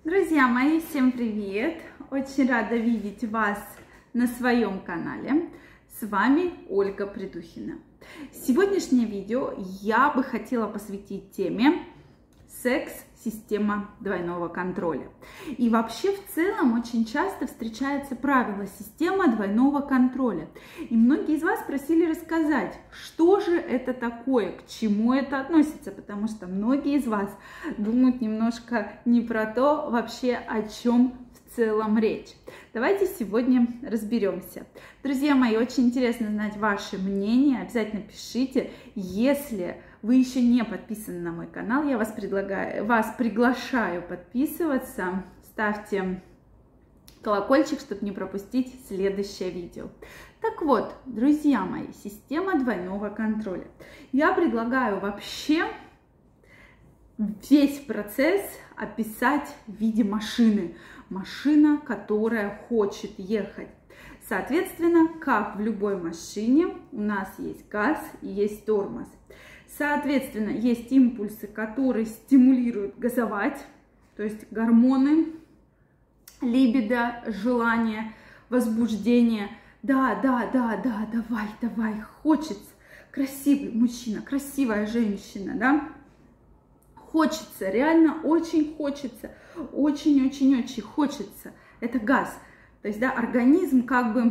Друзья мои, всем привет! Очень рада видеть вас на своем канале. С вами Ольга Придухина. Сегодняшнее видео я бы хотела посвятить теме секс-система двойного контроля. И вообще в целом очень часто встречается правило система двойного контроля. И многие из вас просили рассказать, что же это такое, к чему это относится, потому что многие из вас думают немножко не про то вообще, о чем в целом речь. Давайте сегодня разберемся. Друзья мои, очень интересно знать ваше мнение. Обязательно пишите. Если вы еще не подписаны на мой канал, я вас приглашаю подписываться. Ставьте колокольчик, чтобы не пропустить следующее видео. Так вот, друзья мои, система двойного контроля. Я предлагаю вообще весь процесс описать в виде машины. Машина, которая хочет ехать. Соответственно, как в любой машине, у нас есть газ и есть тормоз. Соответственно, есть импульсы, которые стимулируют газовать, то есть гормоны, либидо, желание, возбуждение. Да, давай, хочется. Красивый мужчина, красивая женщина, да? Хочется, реально очень хочется, очень хочется. Это газ. То есть, да, организм как бы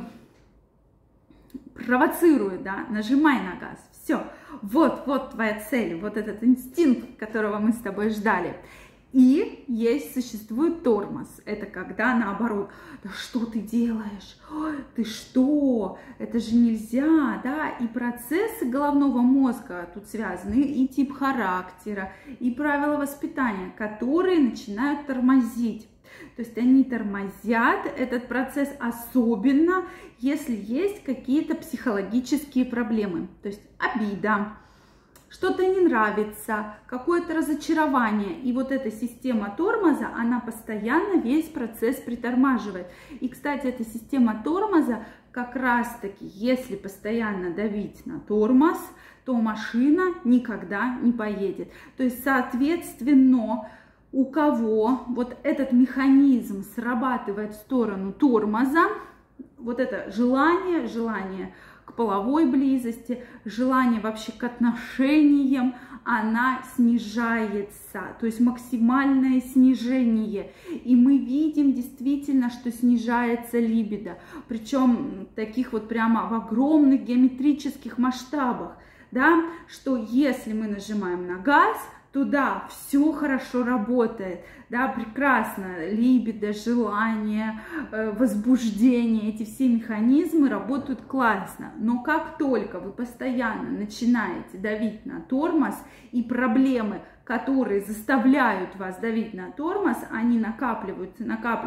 провоцирует, да, нажимай на газ. Все, вот твоя цель, вот этот инстинкт, которого мы с тобой ждали. И существует тормоз. Это когда наоборот, да что ты делаешь? Ой, ты что? Это же нельзя, да? И процессы головного мозга тут связаны, и тип характера, и правила воспитания, которые начинают тормозить. То есть они тормозят этот процесс, особенно если есть какие-то психологические проблемы. То есть обида, что-то не нравится, какое-то разочарование. И вот эта система тормоза, она постоянно весь процесс притормаживает. И, кстати, эта система тормоза как раз-таки, если постоянно давить на тормоз, то машина никогда не поедет. То есть, соответственно, у кого вот этот механизм срабатывает в сторону тормоза, вот это желание к половой близости, желание вообще к отношениям, она снижается, то есть максимальное снижение. И мы видим действительно, что снижается либидо, причем таких вот прямо в огромных геометрических масштабах, да, что если мы нажимаем на газ, то да, все хорошо работает, да, прекрасно, либидо, желание, возбуждение, эти все механизмы работают классно. Но как только вы постоянно начинаете давить на тормоз, и проблемы, которые заставляют вас давить на тормоз, они накапливаются,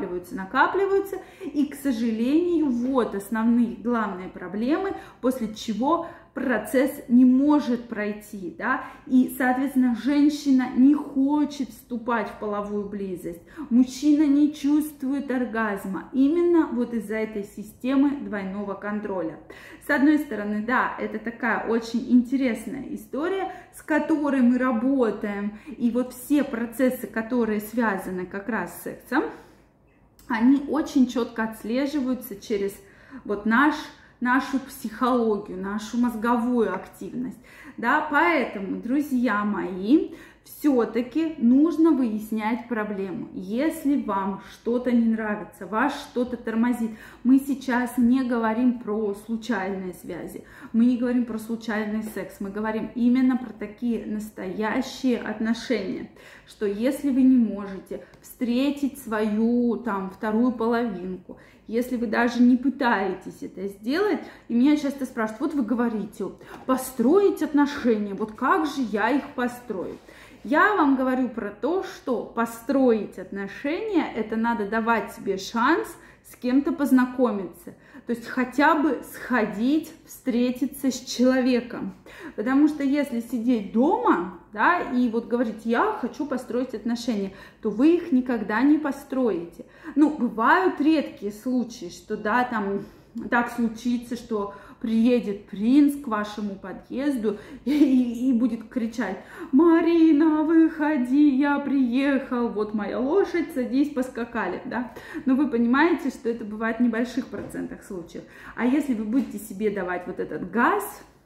и, к сожалению, вот основные главные проблемы, после чего процесс не может пройти, да, и, соответственно, женщина не хочет вступать в половую близость, мужчина не чувствует оргазма, именно вот из-за этой системы двойного контроля. С одной стороны, да, это такая очень интересная история, с которой мы работаем, и вот все процессы, которые связаны как раз с сексом, они очень четко отслеживаются через вот нашу психологию, нашу мозговую активность, да, поэтому, друзья мои, все-таки нужно выяснять проблему. Если вам что-то не нравится, вас что-то тормозит, мы сейчас не говорим про случайные связи, мы не говорим про случайный секс, мы говорим именно про такие настоящие отношения, что если вы не можете встретить свою там вторую половинку, если вы даже не пытаетесь это сделать, и меня часто спрашивают, вот вы говорите, построить отношения, вот как же я их построю? Я вам говорю про то, что построить отношения, это надо давать себе шанс с кем-то познакомиться. То есть хотя бы сходить, встретиться с человеком. Потому что если сидеть дома, да, и вот говорить, я хочу построить отношения, то вы их никогда не построите. Ну, бывают редкие случаи, что, да, там так случится, что приедет принц к вашему подъезду и будет кричать: «Марина, выходи, я приехал, вот моя лошадь, садись, поскакали», да? Но вы понимаете, что это бывает в небольших процентах случаев. А если вы будете себе давать вот этот газ,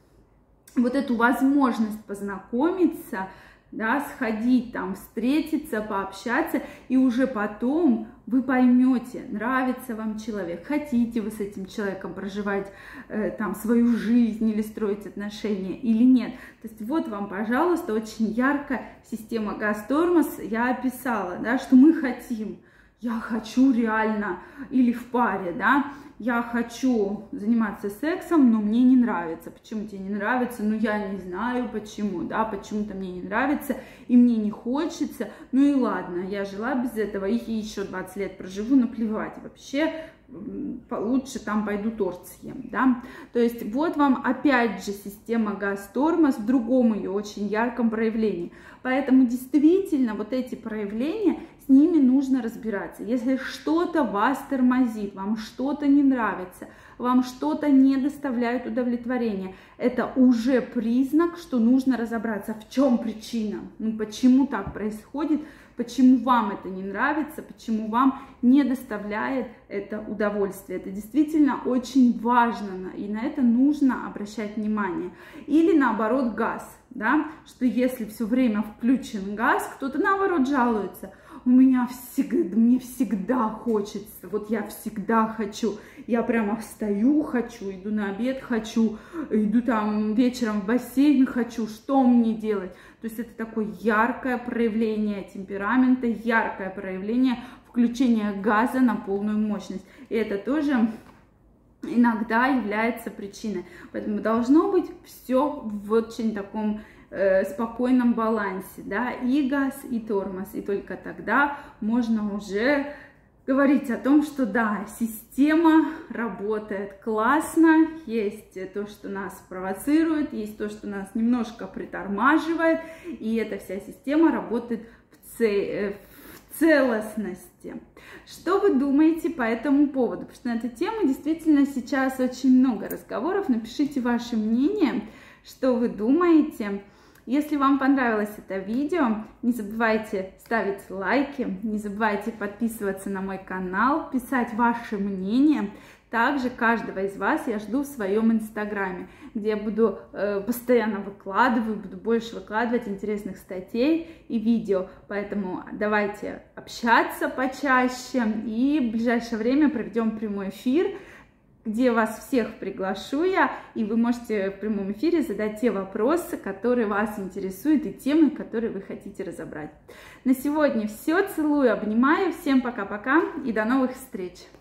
вот эту возможность познакомиться, да, сходить там, встретиться, пообщаться, и уже потом вы поймете, нравится вам человек, хотите вы с этим человеком проживать там свою жизнь или строить отношения или нет. То есть вот вам, пожалуйста, очень ярко система газ-тормоз я описала, да, что мы хотим. Я хочу реально, или в паре, да, я хочу заниматься сексом, но мне не нравится. Почему тебе не нравится? Ну, я не знаю почему, да, почему-то мне не нравится, и мне не хочется. Ну и ладно, я жила без этого, и еще 20 лет проживу, наплевать вообще. Лучше там пойду торт съем, да. То есть вот вам опять же система газ-тормоз в другом ее очень ярком проявлении. Поэтому действительно вот эти проявления, с ними нужно разбираться. Если что-то вас тормозит, вам что-то не нравится, вам что-то не доставляет удовлетворения, это уже признак, что нужно разобраться, в чем причина, ну почему так происходит, почему вам это не нравится, почему вам не доставляет это удовольствие. Это действительно очень важно, и на это нужно обращать внимание. Или наоборот газ, да, что если все время включен газ, кто-то наоборот жалуется: мне всегда хочется, вот я всегда хочу, я прямо встаю, хочу, иду на обед, хочу, иду там вечером в бассейн, хочу, что мне делать? То есть это такое яркое проявление темперамента, яркое проявление включения газа на полную мощность. И это тоже иногда является причиной. Поэтому должно быть все в очень таком спокойном балансе, да, и газ, и тормоз, и только тогда можно уже говорить о том, что да, система работает классно, есть то, что нас провоцирует, есть то, что нас немножко притормаживает, и эта вся система работает в целостности. Что вы думаете по этому поводу? Потому что на эту тему действительно сейчас очень много разговоров. Напишите ваше мнение, что вы думаете. Если вам понравилось это видео, не забывайте ставить лайки, не забывайте подписываться на мой канал, писать ваше мнение. Также каждого из вас я жду в своем инстаграме, где я буду постоянно буду больше выкладывать интересных статей и видео. Поэтому давайте общаться почаще, и в ближайшее время проведем прямой эфир, где вас всех приглашу я, и вы можете в прямом эфире задать те вопросы, которые вас интересуют, и темы, которые вы хотите разобрать. На сегодня все. Целую, обнимаю. Всем пока-пока и до новых встреч!